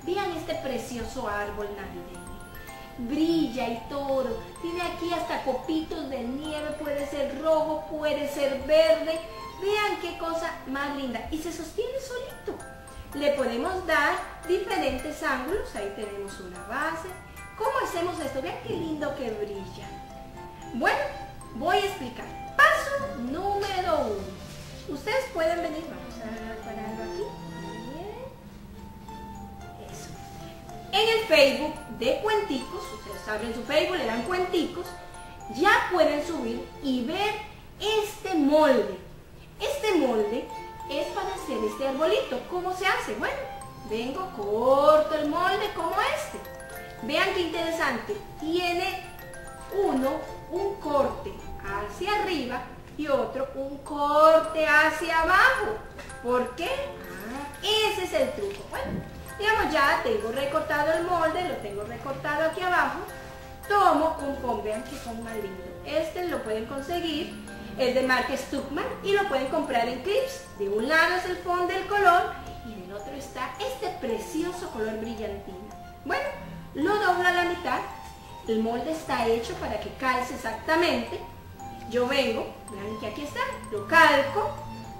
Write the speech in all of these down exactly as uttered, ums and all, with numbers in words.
Vean este precioso árbol navideño. Brilla y todo. Tiene aquí hasta copitos de nieve, puede ser rojo, puede ser verde. Vean qué cosa más linda. Y se sostiene solito. Le podemos dar diferentes ángulos. Ahí tenemos una base. ¿Cómo hacemos esto? Vean qué lindo que brilla. Bueno, voy a explicar. Paso número uno. Ustedes pueden venir. Vamos a pararlo aquí. En el Facebook de Cuenticos, ustedes abren su Facebook, le dan Cuenticos, ya pueden subir y ver este molde. Este molde es para hacer este arbolito. ¿Cómo se hace? Bueno, vengo, corto el molde como este. Vean qué interesante. Tiene uno un corte hacia arriba y otro un corte hacia abajo. ¿Por qué? Ah, ese es el truco. Bueno. Digamos, ya tengo recortado el molde, lo tengo recortado aquí abajo, tomo un foam, vean que foam más lindo. Este lo pueden conseguir, es de marca Stuckman y lo pueden comprar en clips. De un lado es el foam del color y del otro está este precioso color brillantina. Bueno, lo doblo a la mitad, el molde está hecho para que calce exactamente. Yo vengo, vean que aquí está, lo calco,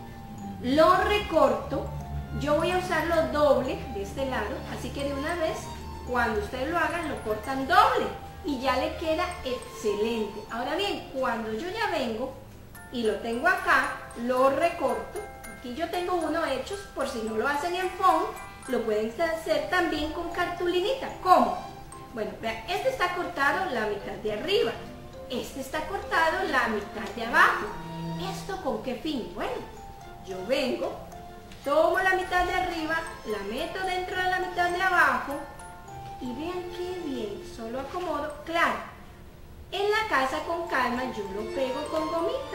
lo recorto. Yo voy a usarlo doble de este lado, así que de una vez, cuando ustedes lo hagan, lo cortan doble y ya le queda excelente. Ahora bien, cuando yo ya vengo y lo tengo acá, lo recorto. Aquí yo tengo uno hechos, por si no lo hacen en foam, lo pueden hacer también con cartulinita. ¿Cómo? Bueno, vean, este está cortado la mitad de arriba, este está cortado la mitad de abajo. ¿Esto con qué fin? Bueno, yo vengo, tomo la mitad de arriba, la meto dentro de la mitad de abajo y vean qué bien, solo acomodo. Claro, en la casa con calma yo lo pego con gomita.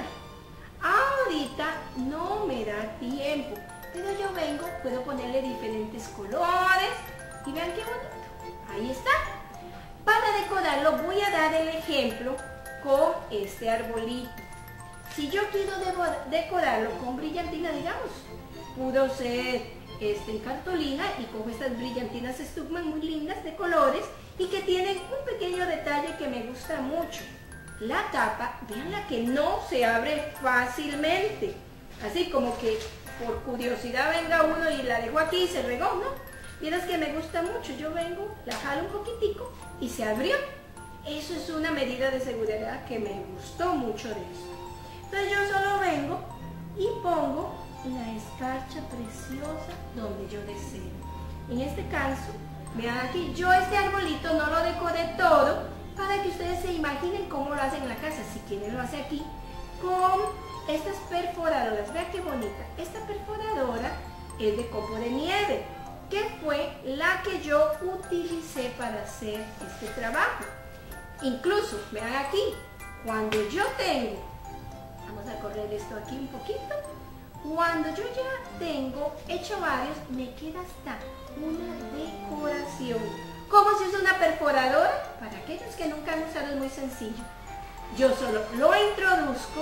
Ahorita no me da tiempo, pero yo vengo, puedo ponerle diferentes colores y vean qué bonito. Ahí está. Para decorarlo voy a dar el ejemplo con este arbolito. Si yo quiero decorarlo con brillantina, digamos, pudo ser este, en cartulina y cojo estas brillantinas Stuckman muy lindas de colores y que tienen un pequeño detalle que me gusta mucho. La tapa, veanla que no se abre fácilmente. Así como que por curiosidad venga uno y la dejo aquí y se regó, ¿no? Vieras que me gusta mucho. Yo vengo, la jalo un poquitico y se abrió. Eso es una medida de seguridad que me gustó mucho de eso. Entonces yo solo vengo y pongo la escarcha preciosa donde yo deseo. En este caso, vean aquí, yo este arbolito no lo decoré todo para que ustedes se imaginen cómo lo hacen en la casa. Si quieren lo hace aquí con estas perforadoras. Vean qué bonita. Esta perforadora es de copo de nieve, que fue la que yo utilicé para hacer este trabajo. Incluso, vean aquí, cuando yo tengo, vamos a correr esto aquí un poquito, cuando yo ya tengo hecho varios, me queda hasta una decoración. ¿Cómo se usa una perforadora? Para aquellos que nunca han usado es muy sencillo. Yo solo lo introduzco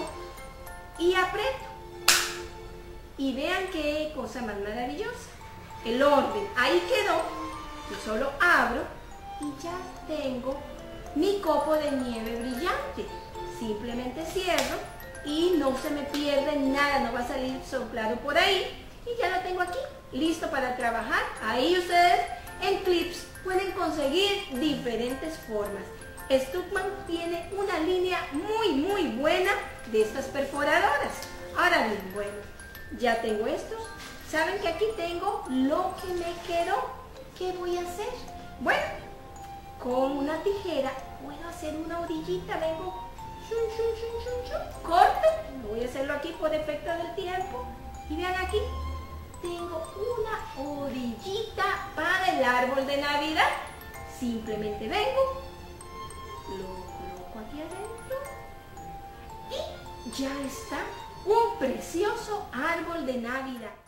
y aprieto. Y vean qué cosa más maravillosa. El orden, ahí quedó. Yo solo abro y ya tengo mi copo de nieve brillante. Simplemente cierro y no se me pierde nada, no va a salir soplado por ahí. Y ya lo tengo aquí, listo para trabajar. Ahí ustedes en clips pueden conseguir diferentes formas. Stuckman tiene una línea muy muy buena de estas perforadoras. Ahora bien, bueno, ya tengo estos. Saben que aquí tengo lo que me quedó. ¿Qué voy a hacer? Bueno, con una tijera puedo hacer una orillita. Vengo, shun, shun, shun, shun, shun, corto. Voy a hacerlo aquí por efecto del tiempo. Y vean aquí, tengo una orillita para el árbol de Navidad. Simplemente vengo, lo coloco aquí adentro y ya está un precioso árbol de Navidad.